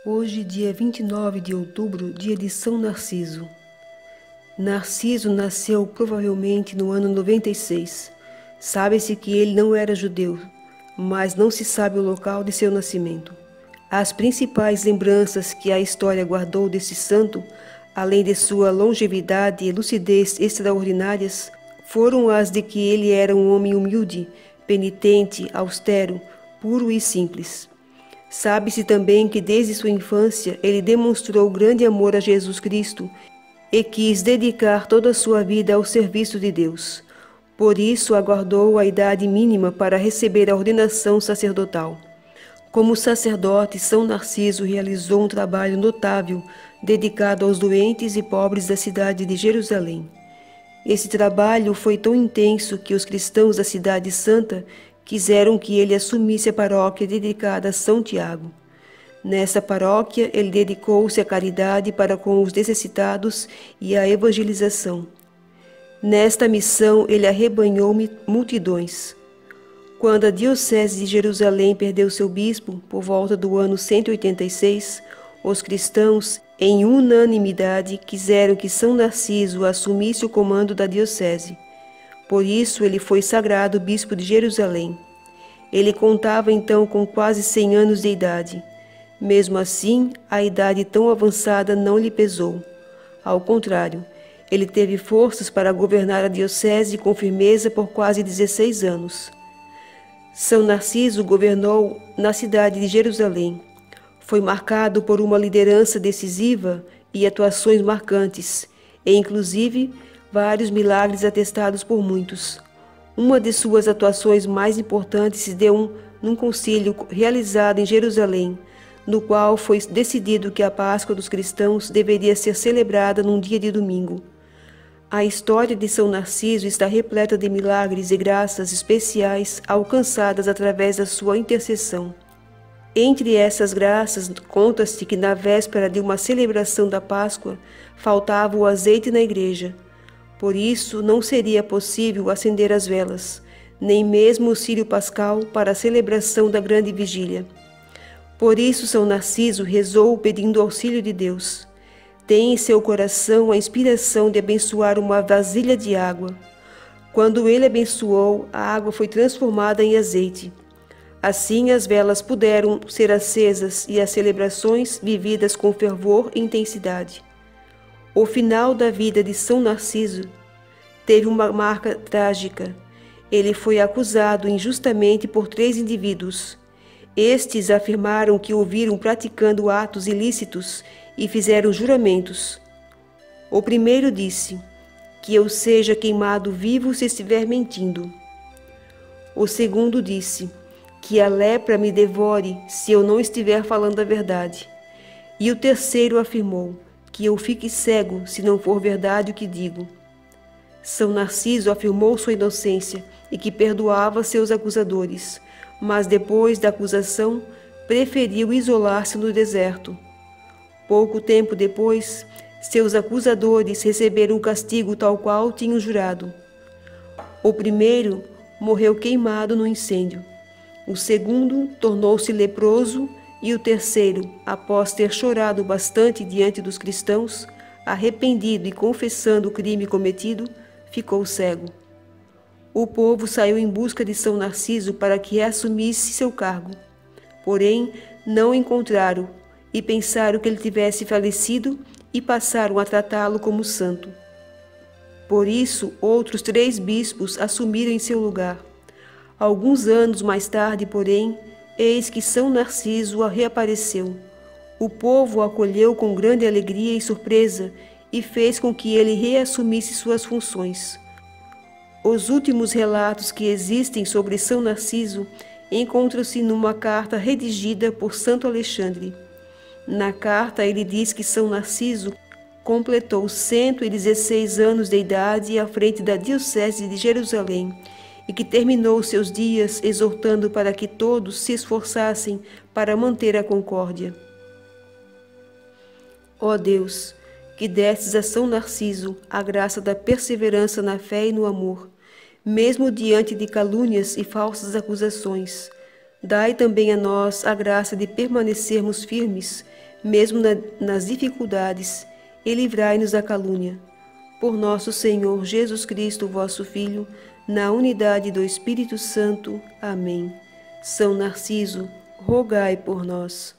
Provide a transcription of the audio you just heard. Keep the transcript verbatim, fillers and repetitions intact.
Hoje, dia vinte e nove de outubro, dia de São Narciso. Narciso nasceu provavelmente no ano noventa e seis. Sabe-se que ele não era judeu, mas não se sabe o local de seu nascimento. As principais lembranças que a história guardou desse santo, além de sua longevidade e lucidez extraordinárias, foram as de que ele era um homem humilde, penitente, austero, puro e simples. Sabe-se também que desde sua infância ele demonstrou grande amor a Jesus Cristo e quis dedicar toda a sua vida ao serviço de Deus. Por isso aguardou a idade mínima para receber a ordenação sacerdotal. Como sacerdote, São Narciso realizou um trabalho notável dedicado aos doentes e pobres da cidade de Jerusalém. Esse trabalho foi tão intenso que os cristãos da cidade santa quiseram que ele assumisse a paróquia dedicada a São Tiago. Nessa paróquia, ele dedicou-se à caridade para com os necessitados e à evangelização. Nesta missão, ele arrebanhou multidões. Quando a diocese de Jerusalém perdeu seu bispo, por volta do ano cento e oitenta e seis, os cristãos, em unanimidade, quiseram que São Narciso assumisse o comando da diocese. Por isso, ele foi sagrado bispo de Jerusalém. Ele contava então com quase cem anos de idade. Mesmo assim, a idade tão avançada não lhe pesou. Ao contrário, ele teve forças para governar a diocese com firmeza por quase dezesseis anos. São Narciso governou na cidade de Jerusalém. Foi marcado por uma liderança decisiva e atuações marcantes, e inclusive vários milagres atestados por muitos. Uma de suas atuações mais importantes se deu num concílio realizado em Jerusalém, no qual foi decidido que a Páscoa dos cristãos deveria ser celebrada num dia de domingo. A história de São Narciso está repleta de milagres e graças especiais alcançadas através da sua intercessão. Entre essas graças, conta-se que na véspera de uma celebração da Páscoa, faltava o azeite na igreja. Por isso, não seria possível acender as velas, nem mesmo o círio pascal para a celebração da grande vigília. Por isso, São Narciso rezou pedindo auxílio de Deus. Tem em seu coração a inspiração de abençoar uma vasilha de água. Quando ele abençoou, a água foi transformada em azeite. Assim, as velas puderam ser acesas e as celebrações vividas com fervor e intensidade. O final da vida de São Narciso teve uma marca trágica. Ele foi acusado injustamente por três indivíduos. Estes afirmaram que o viram praticando atos ilícitos e fizeram juramentos. O primeiro disse: "Que eu seja queimado vivo se estiver mentindo." O segundo disse: "Que a lepra me devore se eu não estiver falando a verdade." E o terceiro afirmou: "Que eu fique cego se não for verdade o que digo." São Narciso afirmou sua inocência e que perdoava seus acusadores, mas depois da acusação preferiu isolar-se no deserto. Pouco tempo depois, seus acusadores receberam o castigo tal qual tinham jurado. O primeiro morreu queimado no incêndio. O segundo tornou-se leproso e o terceiro, após ter chorado bastante diante dos cristãos, arrependido e confessando o crime cometido, ficou cego. O povo saiu em busca de São Narciso para que assumisse seu cargo. Porém, não o encontraram e pensaram que ele tivesse falecido e passaram a tratá-lo como santo. Por isso, outros três bispos assumiram em seu lugar. Alguns anos mais tarde, porém, eis que São Narciso reapareceu. O povo o acolheu com grande alegria e surpresa e fez com que ele reassumisse suas funções. Os últimos relatos que existem sobre São Narciso encontram-se numa carta redigida por Santo Alexandre. Na carta, ele diz que São Narciso completou cento e dezesseis anos de idade à frente da diocese de Jerusalém e que terminou seus dias exortando para que todos se esforçassem para manter a concórdia. Ó Deus, que destes a São Narciso a graça da perseverança na fé e no amor, mesmo diante de calúnias e falsas acusações, dai também a nós a graça de permanecermos firmes, mesmo na, nas dificuldades, e livrai-nos da calúnia. Por nosso Senhor Jesus Cristo, vosso Filho, na unidade do Espírito Santo. Amém. São Narciso, rogai por nós.